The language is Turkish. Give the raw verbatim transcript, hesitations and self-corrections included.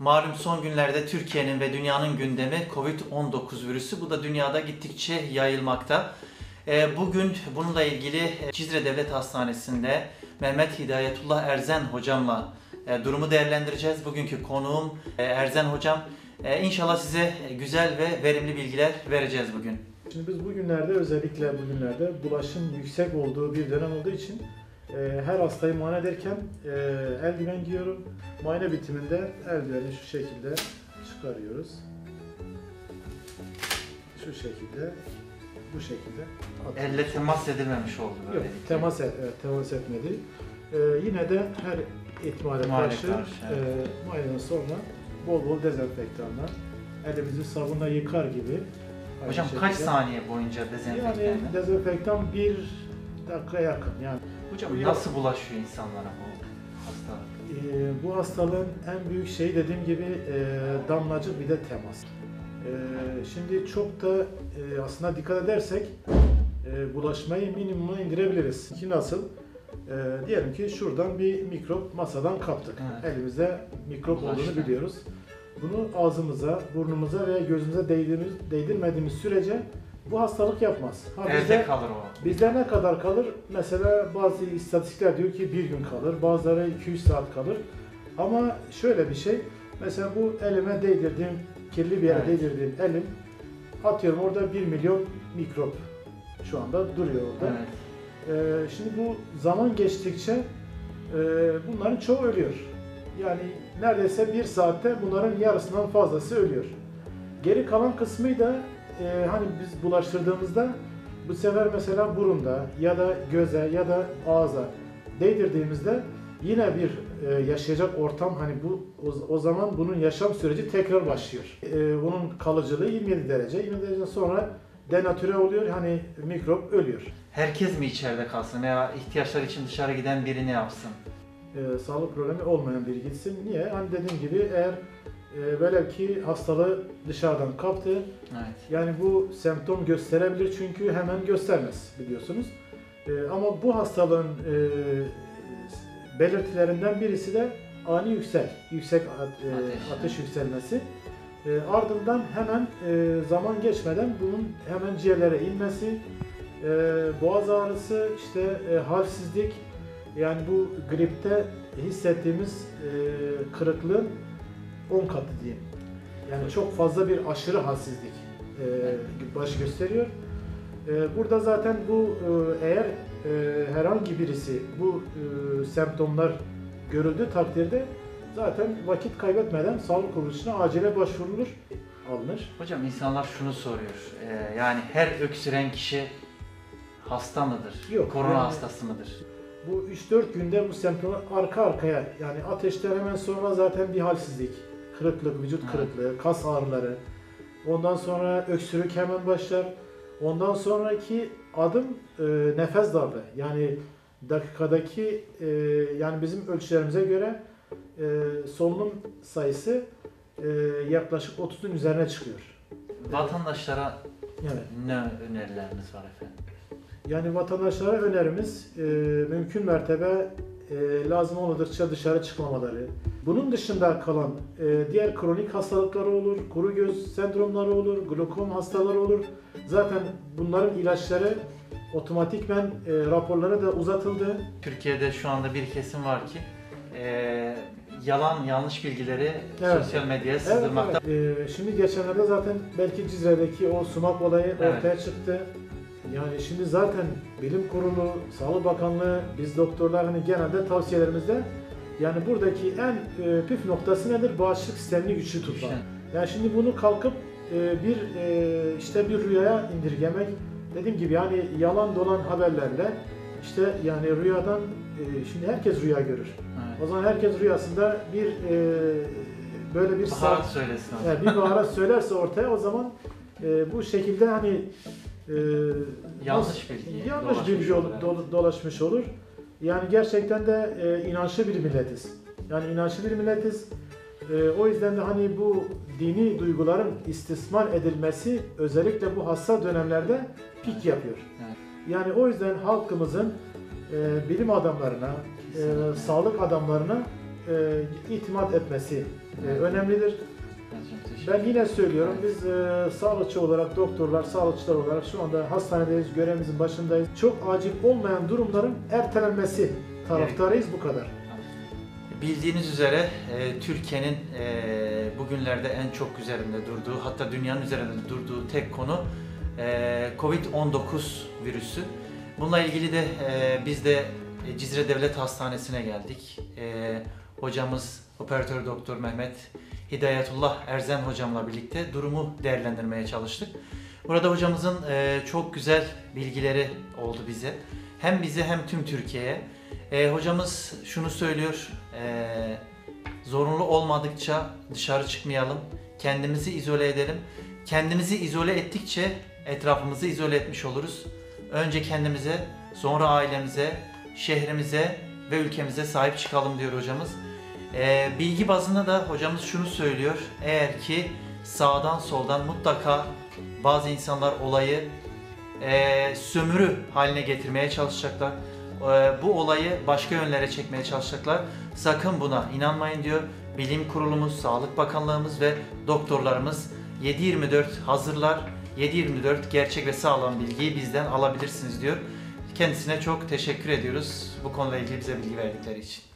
Malum son günlerde Türkiye'nin ve dünyanın gündemi Covid on dokuz virüsü. Bu da dünyada gittikçe yayılmakta. Bugün bununla ilgili Cizre Devlet Hastanesi'nde Mehmet Hidayetullah Erzen hocamla durumu değerlendireceğiz. Bugünkü konuğum Erzen hocam. İnşallah size güzel ve verimli bilgiler vereceğiz bugün. Şimdi biz bugünlerde, özellikle bugünlerde bulaşın yüksek olduğu bir dönem olduğu için her hastayı muayene ederken eldiven giyiyorum. Muayene bitiminde eldiveni şu şekilde çıkarıyoruz. Şu şekilde, bu şekilde. Atıyoruz. Elle temas edilmemiş oldu böyle. Yok, temas, et, evet, temas etmedi. Ee, yine de her ihtimale karşı, karşı evet. e, muayeneden sonra bol bol dezenfektanla elimizi sabunla yıkar gibi. Hocam kaç saniye boyunca dezenfektan? Yani dezenfektan bir dakika yakın. Yani hocam nasıl bulaşıyor insanlara bu hastalık? Ee, bu hastalığın en büyük şeyi dediğim gibi e, damlacık bir de temas. E, şimdi çok da e, aslında dikkat edersek e, bulaşmayı minimuma indirebiliriz. Ki nasıl? E, diyelim ki şuradan bir mikrop masadan kaptık. Evet. Elimizde mikrop Bulaştı. olduğunu biliyoruz. Bunu ağzımıza, burnumuza veya gözümüze değdirmediğimiz, değdirmediğimiz sürece bu hastalık yapmaz. Ha, bizde, Evde kalır o. Bizde ne kadar kalır? Mesela bazı istatistikler diyor ki bir gün kalır, bazıları iki üç saat kalır. Ama şöyle bir şey, mesela bu elime değdirdiğim, kirli bir yere evet. değdirdiğim elim, atıyorum orada bir milyon mikrop şu anda duruyor orada. Evet. Ee, şimdi bu zaman geçtikçe e, bunların çoğu ölüyor. Yani neredeyse bir saatte bunların yarısından fazlası ölüyor. Geri kalan kısmı da e, hani biz bulaştırdığımızda bu sefer mesela burunda ya da göze ya da ağza değdirdiğimizde yine bir e, yaşayacak ortam, hani bu o, o zaman bunun yaşam süreci tekrar başlıyor. E, bunun kalıcılığı yirmi yedi derece. yirmi derece sonra denatüre oluyor, hani mikrop ölüyor. Herkes mi içeride kalsın veya ihtiyaçlar için dışarı giden biri ne yapsın? E, sağlık problemi olmayan biri gitsin. Niye? Hani dediğim gibi eğer e, velev ki hastalığı dışarıdan kaptı. Evet. Yani bu semptom gösterebilir çünkü hemen göstermez biliyorsunuz. E, ama bu hastalığın e, belirtilerinden birisi de ani yüksel, yüksek e, ateş, ateş yükselmesi. E, ardından hemen e, zaman geçmeden bunun hemen ciğerlere inmesi, e, boğaz ağrısı, işte e, halsizlik, yani bu gripte hissettiğimiz e, kırıklığın on katı diyeyim. Yani çok fazla bir aşırı halsizlik e, baş gösteriyor. E, burada zaten bu e, eğer e, herhangi birisi bu e, semptomlar görüldüğü takdirde zaten vakit kaybetmeden sağlık kuruluşuna acile başvurulur, alınır. Hocam insanlar şunu soruyor, e, yani her öksüren kişi hasta mıdır? Yok, korona yani, hastası mıdır? Bu üç dört günde bu semptomlar arka arkaya, yani ateşten hemen sonra zaten bir halsizlik, kırıklık, vücut kırıklığı, evet. kas ağrıları, ondan sonra öksürük hemen başlar. Ondan sonraki adım e, nefes darlığı. Yani dakikadaki e, yani bizim ölçülerimize göre e, solunum sayısı e, yaklaşık otuzun üzerine çıkıyor. Vatandaşlara evet. ne önerileriniz var efendim? Yani vatandaşlara önerimiz e, mümkün mertebe e, lazım olmadıkça dışarı çıkmamaları. Bunun dışında kalan e, diğer kronik hastalıkları olur, kuru göz sendromları olur, glokom hastaları olur. Zaten bunların ilaçları otomatikmen e, raporlara da uzatıldı. Türkiye'de şu anda bir kesim var ki e, yalan, yanlış bilgileri evet. sosyal medyaya sızdırmakta. Evet, evet. E, şimdi geçenlerde zaten belki Cizre'deki o sumak olayı evet. ortaya çıktı. Yani şimdi zaten Bilim Kurulu, Sağlık Bakanlığı, biz doktorlar hani genelde tavsiyelerimizde yani buradaki en e, püf noktası nedir? Bağışıklık sistemini güçlü tutmak. Yani şimdi bunu kalkıp e, bir e, işte bir rüyaya indirgemek, dediğim gibi yani yalan dolan haberlerle işte yani rüyadan e, şimdi herkes rüya görür. Evet. O zaman herkes rüyasında bir e, böyle bir baharat söylesin. Yani bir baharat söylerse ortaya, o zaman e, bu şekilde hani Ee, yanlış bilgi, yanlış bilgi do, do, dolaşmış olur. Yani gerçekten de e, inançlı bir milletiz. Yani inançlı bir milletiz. E, o yüzden de hani bu dini duyguların istismar edilmesi özellikle bu hassas dönemlerde pik evet. yapıyor. Evet. Yani o yüzden halkımızın e, bilim adamlarına, e, sağlık adamlarına e, itimat etmesi e, önemlidir. Hocam, teşekkür Ben yine söylüyorum, Evet. biz e, sağlıkçı olarak, doktorlar, sağlıkçılar olarak şu anda hastanedeyiz, görevimizin başındayız. Çok acil olmayan durumların ertelenmesi taraftarıyız, bu kadar. Bildiğiniz üzere e, Türkiye'nin e, bugünlerde en çok üzerinde durduğu, hatta dünyanın üzerinde durduğu tek konu e, kovid on dokuz virüsü. Bununla ilgili de e, biz de e, Cizre Devlet Hastanesi'ne geldik. E, hocamız Operatör Doktor Mehmet Hidayetullah Erzen hocamla birlikte durumu değerlendirmeye çalıştık. Burada hocamızın e, çok güzel bilgileri oldu bize. Hem bize hem tüm Türkiye'ye. E, hocamız şunu söylüyor, e, zorunlu olmadıkça dışarı çıkmayalım, kendimizi izole edelim. Kendimizi izole ettikçe etrafımızı izole etmiş oluruz. Önce kendimize, sonra ailemize, şehrimize ve ülkemize sahip çıkalım diyor hocamız. E, bilgi bazında da hocamız şunu söylüyor, eğer ki sağdan soldan mutlaka bazı insanlar olayı e, sömürü haline getirmeye çalışacaklar. Bu olayı başka yönlere çekmeye çalışacaklar. Sakın buna inanmayın diyor. Bilim Kurulumuz, Sağlık Bakanlığımız ve doktorlarımız yedi yirmi dört hazırlar. yedi yirmi dört gerçek ve sağlam bilgiyi bizden alabilirsiniz diyor. Kendisine çok teşekkür ediyoruz bu konuyla ilgili bize bilgi verdikleri için.